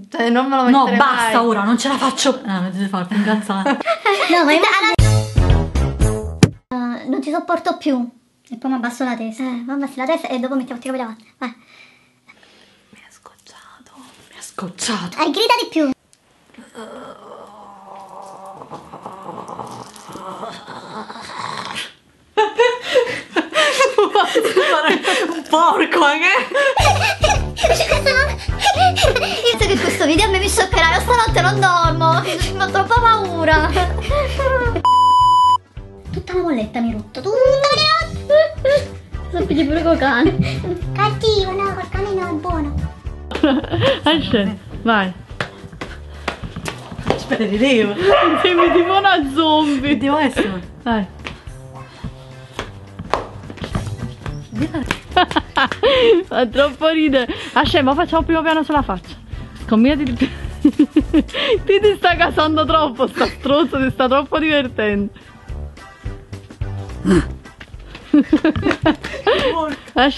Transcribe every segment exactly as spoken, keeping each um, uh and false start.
Cioè, non me lo metterei No, basta mai. ora, non ce la faccio. No, non ti fare più incazzare. No, ma io... uh, non ti sopporto più. E poi mi abbasso la testa. Eh, mi abbassi la testa e dopo mettiamo i capelli avanti. Vai. Mi è scocciato, mi è scocciato. Eh, grida di più. Un porco, eh? Penso che questo video a me mi scioccherà. Io stanotte non dormo. Ho troppa paura. Tutta la bolletta mi rotto. Tutta la notte. Sono pigli pure col cane. Cattivo, no, col cane no, è buono. Asce, vai. Aspetta, ridevo. Sembri tipo una zombie. Devo essere. Vai. Fa troppo ridere. Asce, ma facciamo primo piano sulla faccia. Combinati di più. Ti ti sta casando troppo, sta strozzo, ti sta troppo divertendo. Asce.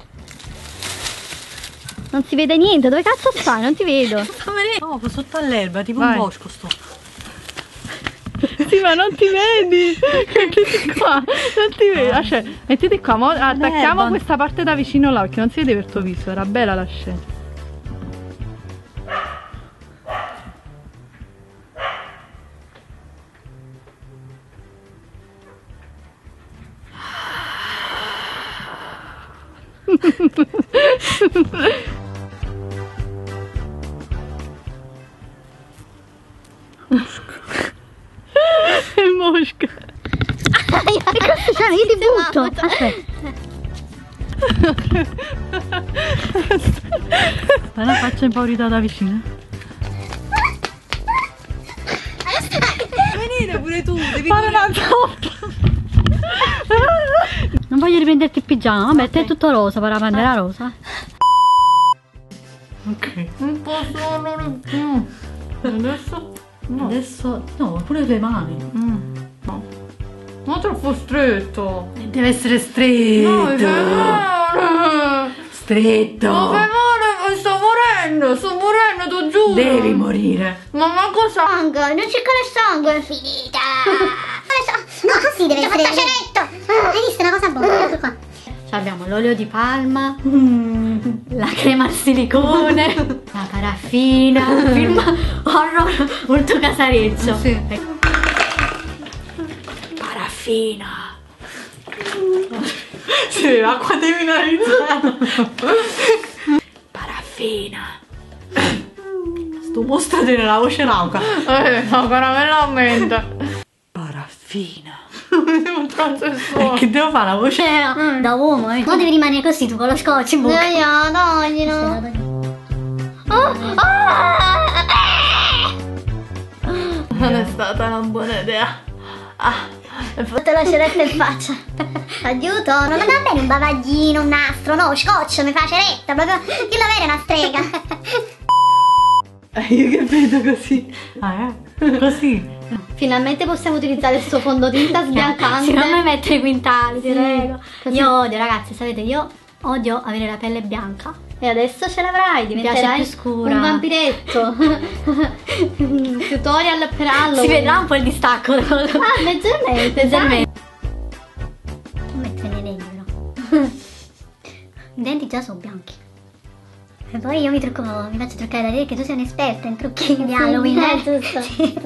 Non si vede niente, dove cazzo stai? Non ti vedo. No, sotto all'erba, tipo Vai. un bosco sto. Sì, ma non ti vedi. Mettiti qua, non ti vedi. Asce, mettiti qua, mo attacchiamo L'erba. questa parte da vicino là, perché non si vede per il tuo viso. Era bella la scena. È mosca. Cioè, io ti butto. Aspetta. Fai la faccia impaurita da vicino. Venire pure tu, devi Fare una zoppa. Non voglio riprenderti il pigiama. Vabbè, te è tutto rosa, per la bandera rosa. Ok. Un po' solo di più. Adesso? No. Adesso, no, pure le tue mani. Mm, no. Ma troppo stretto. Deve essere stretto. No, che male. Stretto. Ma che male, sto morendo, sto morendo, ti giuro. Devi morire. Ma ma cosa? Sangue, non cercare sangue. Finita. No, sì, deve essere. Faceretto. Hai visto una cosa buona? Ecco qua. Abbiamo l'olio di palma, la crema al silicone, la paraffina, un film horror molto casareccio. Sì. Paraffina. Sì, acqua demineralizzata. Paraffina. Sto mostro tiene la voce rauca. Eh, no, caramella a mente. Paraffina. Un transessuale. Che devo fare la voce? Eh, da uomo, eh. Ma devi rimanere così tu con lo scotch in bocca. Dai, toglilo. Non è stata una buona idea. Ah, Te la ceretta in faccia. Aiuto, non andava bene un bavaglino, un nastro, no, scotch, mi fa ceretta, proprio. Dillo bene, una strega. Io che vedo così. Ah, eh? Così. Finalmente possiamo utilizzare il suo fondotinta sbiancante. Secondo me mettere i quintali, ti Sì, prego. così. Io odio, ragazzi, sapete, io odio avere la pelle bianca. E adesso ce l'avrai, piace diventerai più scura. un vampiretto. Tutorial per Halloween. Si vedrà un po' il distacco. Ah, leggermente, Leggermente. Non mettere nei denti però. I denti già sono bianchi. E poi io mi trucco, mi faccio truccare da dire che tu sei un'esperta in trucchi di Halloween. eh, giusto.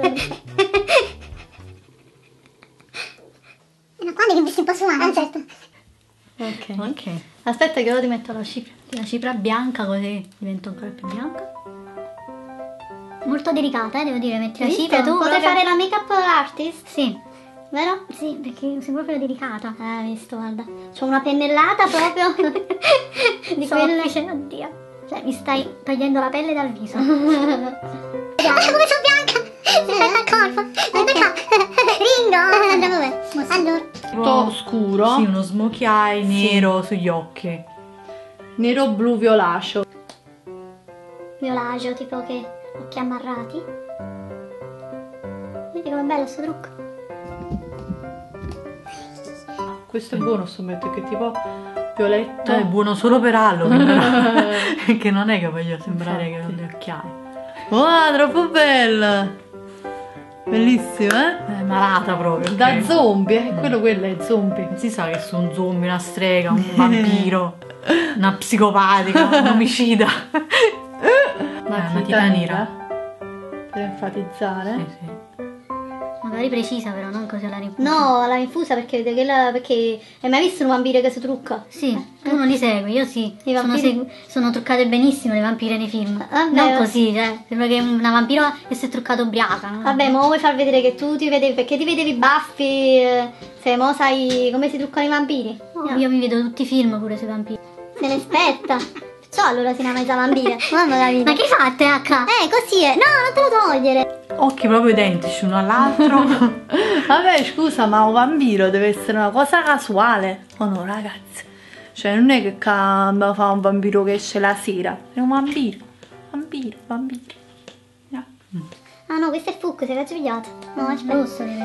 Ma quando che mi si può suonare? Ah, certo. Ok. Ok. Aspetta che ora ti metto la cipria. La cipria bianca così divento ancora più bianca. Molto delicata, eh, devo dire, metti la Visto? cipria tu. Potrei proprio- fare la make-up artist? Sì. Vero? Sì, perché sei proprio delicata. Eh, visto, guarda. C'ho una pennellata proprio di quelle. Soffice, oddio. Cioè, mi stai togliendo la pelle dal viso. Ah, come sono bianca! Mi fai il colpo! Guarda qua! Ringo! Andiamo bene. Allora. tutto scuro. Sì, uno smokey eye nero sugli occhi. Nero blu violaceo. Violaceo, tipo che occhi ammarrati. Vedi com'è bello sto trucco? Questo è buono, sto metto che tipo violetto. È buono solo per Halloween, però. Che non è che voglio sembrare che ho gli occhiali. Wow, troppo bella! Bellissimo, eh? È malata proprio. Da ok. zombie, eh? Quello, quello è zombie. Non si sa che sono un zombie, una strega, un vampiro, una psicopatica, un omicida. Matita matita nera. Per enfatizzare. Sì, sì. Magari precisa però, non così alla rinfusa. No, la infusa perché, perché, la, perché hai mai visto un vampiro che si trucca? Sì, tu non li segui, io sì. I Sono, vampiri- segu- sono truccate benissimo le vampire nei film. Vabbè, non ma- così, cioè, sembra che una vampira che si è truccata ubriaca. No? Vabbè, mo vuoi far vedere che tu ti vedevi, perché ti vedevi i baffi, eh, se mo sai come si truccano i vampiri? No, io mi vedo tutti i film pure sui vampiri. Se ne aspetta. Perciò allora si chiama i vampire. Mamma la vita. Ma che fai a te, H? Eh, così è. No, non te lo togliere. Occhi proprio identici uno all'altro. Vabbè, scusa, ma un vampiro deve essere una cosa casuale. O no, ragazzi? Cioè, non è che cambia fa un vampiro che esce la sera. È un vampiro. Vampiro, vampiro. No. Ah no, questo è Fuc, sei svegliato. No, aspetta. Rosso deve.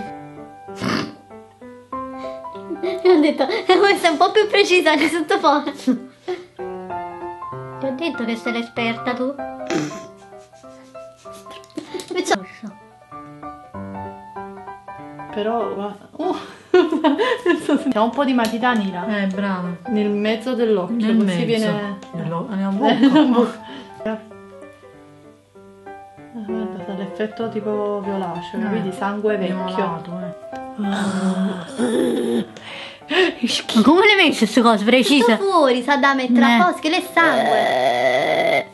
Mi ho detto, questa è un po' più precisa di sottofondo. Ti ho detto che sei l'esperta tu. Perciò... Rosso. Però, guarda. Uh. C'è un po' di matita nera Eh, brava. nel mezzo dell'occhio, Nel così mezzo. viene. Nello- nella Nella bocca. bocca. Ah, guarda, fa l'effetto tipo violaceo, Eh, vedi? Sangue vecchio. malato, eh. Ma come le hai messe queste cose Tutto precise? fuori, sa da mettere Eh. a posto, che le sangue.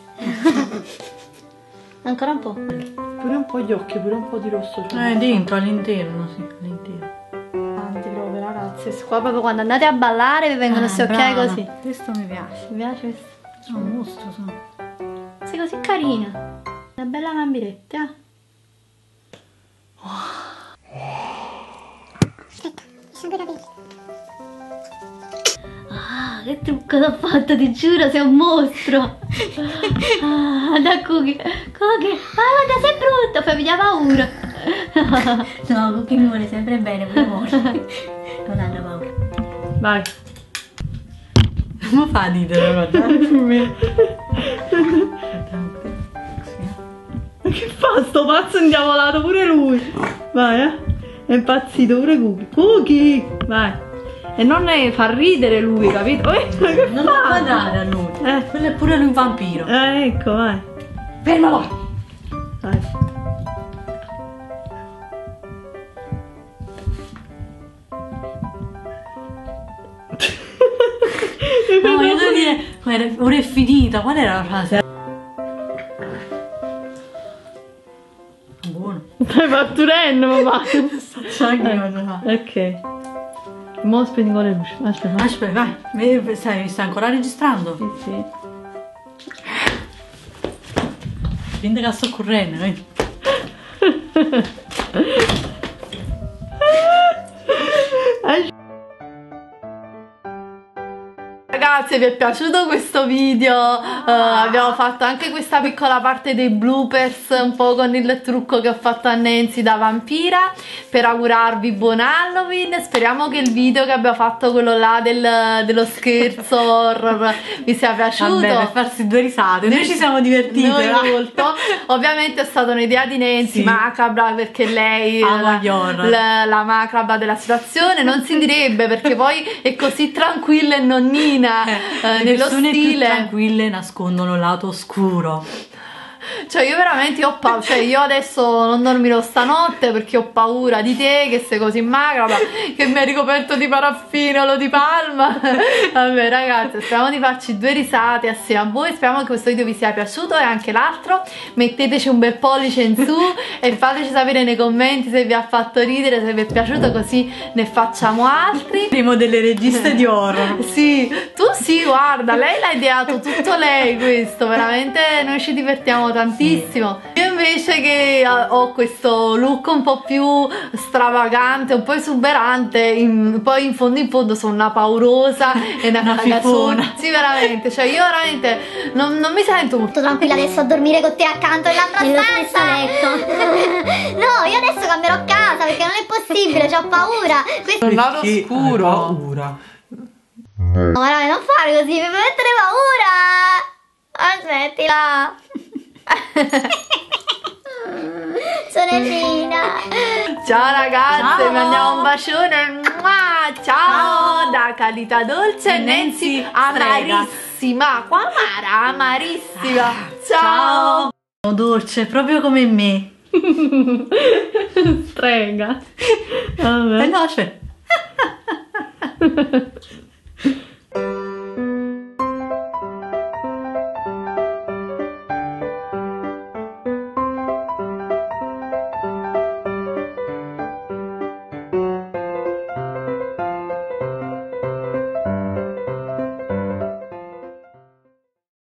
Ancora un po'. Pure un po' gli occhi, pure un po' di rosso. Cioè Eh, dentro, all'interno, sì, all'interno. Tanti proprio, ragazzi. Qua proprio quando andate a ballare vi vengono Ah, questi occhiali brava. così. Questo mi piace. Mi piace questo? Sono un mostro, sono. Sei così carina. Una bella vampiretta. Ah, che trucco t'ho fatto, ti giuro, sei un mostro. Ah, da Cookie. Cookie, ah, guarda, sei brutto, fai venire paura. No, Cookie mi vuole sempre bene, pure morto. Non hanno paura. Vai. Come fa a ridere, guarda? Che fa sto pazzo indiavolato pure lui? Vai, eh. È impazzito pure Cookie. Cookie! Vai. E non è, fa ridere lui, capito? Eh, che Non fa? lo guardare a lui. Eh. Quello è pure lui un vampiro. Eh, ecco, vai. Fermalo! Vai. No, io devo dire, guarda, ora è finita. Qual era la frase? Buono. Stai fatturendo, papà. Sai che cosa fa? Ok. Mo spengo le luci. Aspetta. Aspetta, vai. Vedi, Stai, stai ancora registrando? Sì, sì. Finta che sto correndo, vedi? Ragazzi, vi è piaciuto questo video? Uh, abbiamo fatto anche questa piccola parte dei bloopers, un po' con il trucco che ho fatto a Nancy da vampira, per augurarvi buon Halloween. Speriamo che il video che abbiamo fatto, quello là del, dello scherzo horror, vi sia piaciuto. Vabbè, per farsi due risate. Noi ci siamo divertite. Noi va? molto. Ovviamente è stata un'idea di Nancy, Sì. macabra, perché lei Ama la, gli horror. la, la macabra della situazione non si direbbe, perché poi è così tranquilla e nonnina eh, Le nello persone più stile. tranquille nascondono il lato oscuro. Cioè io veramente ho paura, cioè io adesso non dormirò stanotte perché ho paura di te che sei così macabra, che mi hai ricoperto di paraffina o di palma. Vabbè ragazzi, speriamo di farci due risate assieme a voi, speriamo che questo video vi sia piaciuto e anche l'altro. Metteteci un bel pollice in su e fateci sapere nei commenti se vi ha fatto ridere, se vi è piaciuto, così ne facciamo altri. Primo delle registe di horror. Sì, tu sì, guarda, lei l'ha ideato tutto lei questo, veramente noi ci divertiamo tantissimo. Io invece che ho questo look un po' più stravagante, un po' esuberante, in, poi in fondo in fondo sono una paurosa e una, Una cagazzona. fifona. Sì, veramente, cioè io veramente non, non mi sento molto Sto tranquilla adesso a dormire con te accanto nell'altra Nello stanza. stesso letto. No, io adesso cambierò casa perché non è possibile, ho paura. Questo... un lato Perché scuro. hai paura. No, raga, non fare così, mi fai mettere paura. Aspettila. tesina. Ciao ragazze, Ciao. vi mandiamo un bacione. Mua, ciao, Ciao. da Calita Dolce e Nancy, Nancy Strega. amarissima. Qua amara, amarissima. Ciao. Ciao. Dolce, proprio come me. Strega. Eh no, cioè.